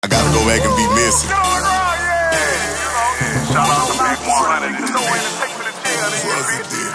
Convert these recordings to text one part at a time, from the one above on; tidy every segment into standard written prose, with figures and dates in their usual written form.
I gotta go back and be missing. Shout out to Big 100. You know entertainment in jail, President.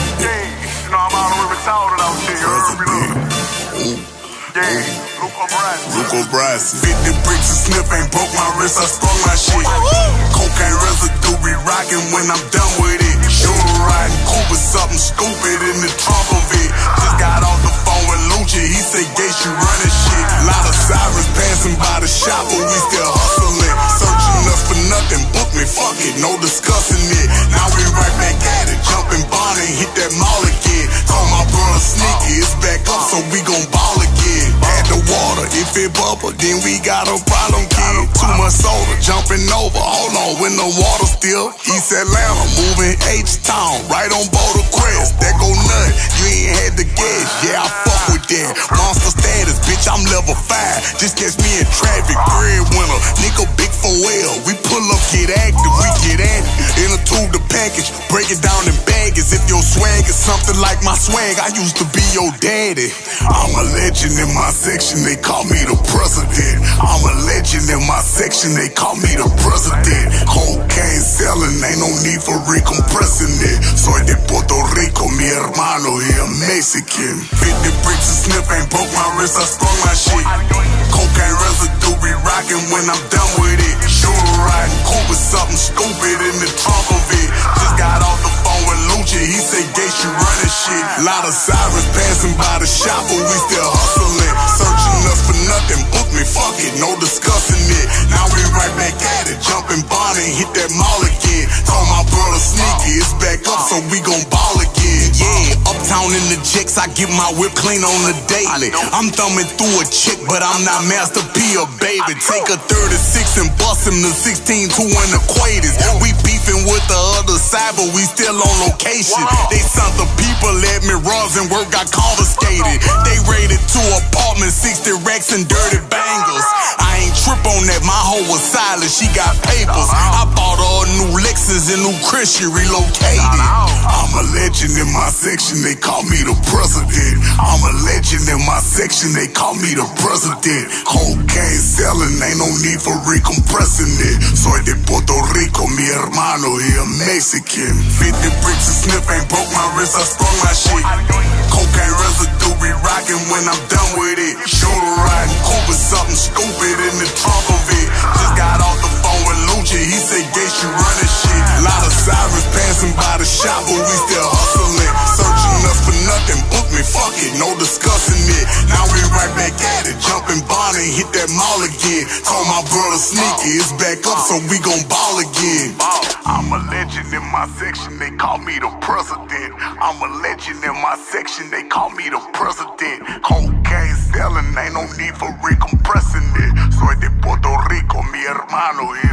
Yeah, I'm all over retarded out here. You heard me, look. Yeah, Luco Bryson. 50 bricks of sniff ain't broke my wrist, I sprung my shit. Cocaine residue be rockin' when I'm done with it. Shooter riding Cooper, something stupid in the trunk of it. Just got off the phone with Lucha, he said, Gates, you running shit. Lot of sirens passing by the shop, but we still hustling. Searching us for nothing, book me, fuck it, no discussing it. Now we right back at it, jumping bond and hit that mall again. Told my brother Sneaky, it's back up, so we gon' ball again. Add the water, if it bubble, then we got a problem, kid. Too much soda, jumping over, hold on, when the water still. East Atlanta, moving H-Town, right on Boulder Crest. That go nut, you ain't had to guess, yeah, I fuck with that. Monster status, bitch, I'm level 5. Just catch me in traffic, breadwinner, nigga big 4L. We pull up, get active, we get at it. In a tube the package, break it down in baggies. If your swag is something like my swag, I used to be your daddy. I'm a legend in my section, they call me the president. I'm a legend in my section, they call me the president. Cocaine selling, ain't no need for recompressing it. Soy de Puerto Rico, mi hermano, he a Mexican. 50 bricks of sniff ain't broke my wrist, I sprung my shit. Cocaine residue be rockin' when I'm done with it. Shooter riding Cooper, something stupid in the trunk of it. Just got off the phone with Lucha, he said, Gates, you running shit. Lot of sirens passing by the shop, but we still hustling. Searching us for nothing, book me, fuck it, no discussing it. Now we right back at it, jumping bond and hit that mall again. Told my brother Sneaky, it's back up, so we gon' ball again. Yeah, uptown in the jacks, I get my whip clean on the daily. I'm thumbing through a chick, but I'm not Master P or baby. Take a 36 and bust him to 16 to an Equators. We beefing with the other side, but we still on location. They sent the people at me, rugs and work got confiscated. They raided 2 apartments, 60 racks and dirty bangles. I ain't trip on that, my hoe was silent, she got papers. I bought her a new Lexus and new Chris, she relocated. I'm a legend in my section, they call me the president. I'm a legend in my section, they call me the president. Cocaine selling, ain't no need for recompressing it. Soy de Puerto Rico, mi hermano, he a Mexican. 50 bricks of sniff ain't broke my wrist, I sprung my shit. Cocaine residue be rockin' when I'm done with it. Shooter riding Cooper, something stupid in the trunk of it. Just got off the phone with Lucha, he said, Gates, you running shit. Lot of sirens passing by the shop, but we still hustling. Searching us for nothing, book me, fuck it, no discussing it. Now we right back at it, jumping bond and hit that mall again. Told my brother Sneaky, it's back up, so we gon' ball again. I'm a legend in my section, they call me the president. I'm a legend in my section, they call me the president. Cocaine selling, ain't no need for recompressing it. Soy de Puerto Rico, mi hermano.